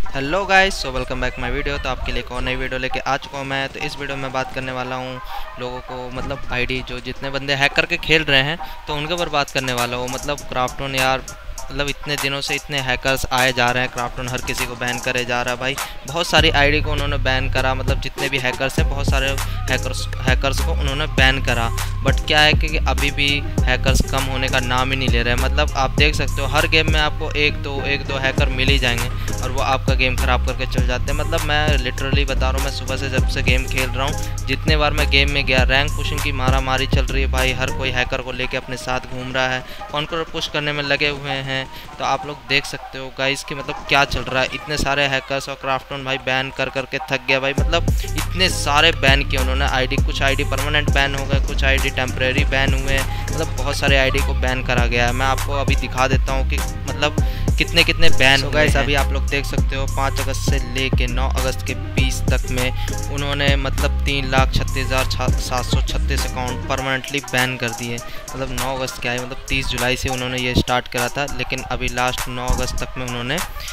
Hello guys, so welcome back my video. तो आपके लिए एक और नई वीडियो लेके आ चुका हूँ मैं। तो इस वीडियो में बात करने वाला हूँ लोगों को, मतलब आईडी जो जितने बंदे हैक करके खेल रहे हैं तो उनके ऊपर बात करने वाला हूँ। मतलब क्राफ्टन यार, मतलब इतने दिनों से इतने हैकर्स आए जा रहे हैं, क्राफ्टन हर किसी को बैन करे जा रहा है भाई। बहुत सारी आईडी को उन्होंने बैन करा, मतलब जितने भी हैकर्स हैं बहुत सारे हैकर्स को उन्होंने बैन करा। बट क्या है कि अभी भी हैकर्स कम होने का नाम ही नहीं ले रहे हैं। मतलब आप देख सकते हो हर गेम में आपको एक दो हैकर मिल ही जाएंगे और वो आपका गेम ख़राब करके चल जाते हैं। मतलब मैं लिटरली बता रहा हूँ, मैं सुबह से जब से गेम खेल रहा हूँ, जितने बार मैं गेम में गया, रैंक पुशिंग की मारा मारी चल रही है भाई। हर कोई हैकर को लेके अपने साथ घूम रहा है, कॉन्करर पुश करने में लगे हुए हैं। तो आप लोग देख सकते हो गाइस कि मतलब क्या चल रहा है। इतने सारे हैकर्स और क्राफ्टन भाई बैन कर करके थक गया भाई। मतलब इतने सारे बैन किए उन्होंने आईडी, कुछ आईडी परमानेंट बैन हो गए, कुछ आईडी टेम्परेरी बैन हुए हैं। मतलब बहुत सारे आईडी को बैन करा गया है। मैं आपको अभी दिखा देता हूँ कि मतलब कितने कितने बैन हो गए। अभी आप लोग देख सकते हो 5 अगस्त से लेके 9 अगस्त के 20 तक में उन्होंने मतलब 3,36,736 अकाउंट परमानेंटली बैन कर दिए। मतलब 9 अगस्त क्या है, मतलब 30 जुलाई से उन्होंने ये स्टार्ट करा था, लेकिन अभी लास्ट 9 अगस्त तक में उन्होंने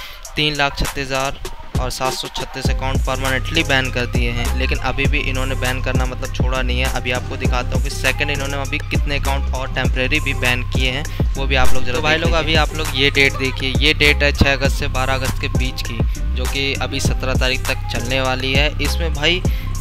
3,36,736 अकाउंट परमानेंटली बैन कर दिए हैं। लेकिन अभी भी इन्होंने बैन करना मतलब छोड़ा नहीं है। अभी आपको दिखाता हूँ कि सेकंड इन्होंने अभी कितने अकाउंट और टेम्परेरी भी बैन किए हैं, वो भी आप लोग जरूर। तो भाई लोग अभी आप लोग ये डेट देखिए, ये डेट है 6 अगस्त से 12 अगस्त के बीच की, जो कि अभी 17 तारीख तक चलने वाली है। इसमें भाई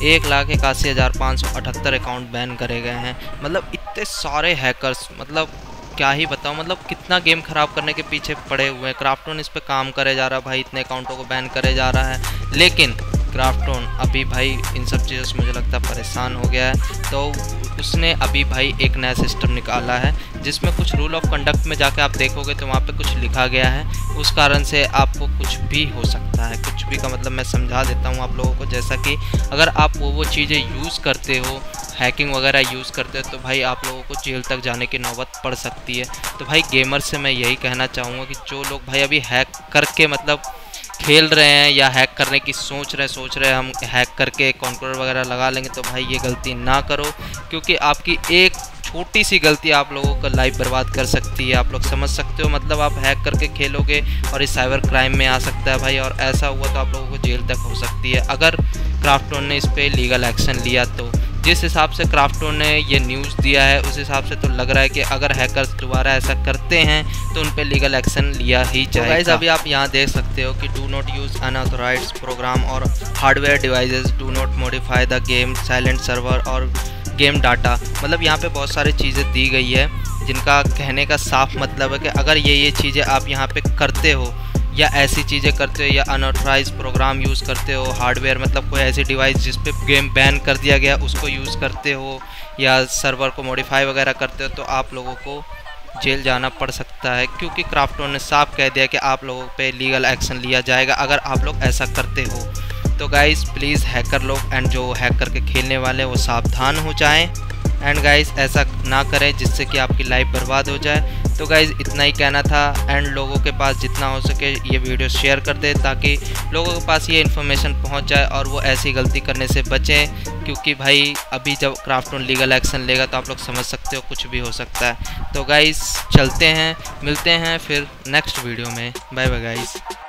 1,81,578 अकाउंट बैन करे गए हैं। मतलब इतने सारे हैकर्स, मतलब क्या ही बताऊँ, मतलब कितना गेम ख़राब करने के पीछे पड़े हुए हैं। क्राफ्टन इस पे काम करे जा रहा है भाई, इतने अकाउंटों को बैन करे जा रहा है। लेकिन क्राफ्टन अभी भाई इन सब चीज़ों से मुझे लगता है परेशान हो गया है। तो उसने अभी भाई एक नया सिस्टम निकाला है, जिसमें कुछ रूल ऑफ कंडक्ट में जाके आप देखोगे तो वहाँ पे कुछ लिखा गया है। उस कारण से आपको कुछ भी हो सकता है। कुछ भी का मतलब मैं समझा देता हूँ आप लोगों को, जैसा कि अगर आप वो चीज़ें यूज़ करते हो, हैकिंग वगैरह यूज़ करते हो, तो भाई आप लोगों को जेल तक जाने की नौबत पड़ सकती है। तो भाई गेमर से मैं यही कहना चाहूँगा कि जो लोग भाई अभी हैक करके मतलब खेल रहे हैं या हैक करने की सोच रहे हैं हम हैक करके कॉन्करर वगैरह लगा लेंगे, तो भाई ये गलती ना करो, क्योंकि आपकी एक छोटी सी गलती आप लोगों का लाइफ बर्बाद कर सकती है। आप लोग समझ सकते हो, मतलब आप हैक करके खेलोगे और इस साइबर क्राइम में आ सकता है भाई। और ऐसा हुआ तो आप लोगों को जेल तक हो सकती है अगर क्राफ्टन ने इस पर लीगल एक्शन लिया। तो जिस हिसाब से क्राफ्टन ने ये न्यूज़ दिया है उस हिसाब से तो लग रहा है कि अगर हैकर्स दोबारा ऐसा करते हैं तो उन पे लीगल एक्शन लिया ही जाएगा। गाइस अभी आप यहाँ देख सकते हो कि do not use unauthorised program और hardware devices, do not modify the game, silent server और गेम डाटा। मतलब यहाँ पे बहुत सारी चीज़ें दी गई है, जिनका कहने का साफ मतलब है कि अगर ये चीज़ें आप यहाँ पे करते हो या ऐसी चीज़ें करते हो या अनऑथराइज प्रोग्राम यूज़ करते हो, हार्डवेयर मतलब कोई ऐसी डिवाइस जिस पे गेम बैन कर दिया गया उसको यूज़ करते हो या सर्वर को मॉडिफाई वगैरह करते हो, तो आप लोगों को जेल जाना पड़ सकता है। क्योंकि क्राफ्टन ने साफ कह दिया कि आप लोगों पे लीगल एक्शन लिया जाएगा अगर आप लोग ऐसा करते हो। तो गाइस प्लीज़ हैकर लोग एंड जो हैक करके खेलने वाले वो सावधान हो जाएं एंड गाइस ऐसा ना करें जिससे कि आपकी लाइफ बर्बाद हो जाए। तो गाइस इतना ही कहना था एंड लोगों के पास जितना हो सके ये वीडियो शेयर कर दे, ताकि लोगों के पास ये इन्फॉर्मेशन पहुंच जाए और वो ऐसी गलती करने से बचें। क्योंकि भाई अभी जब क्राफ्टन लीगल एक्शन लेगा तो आप लोग समझ सकते हो कुछ भी हो सकता है। तो गाइस चलते हैं, मिलते हैं फिर नेक्स्ट वीडियो में। Bye bye guys.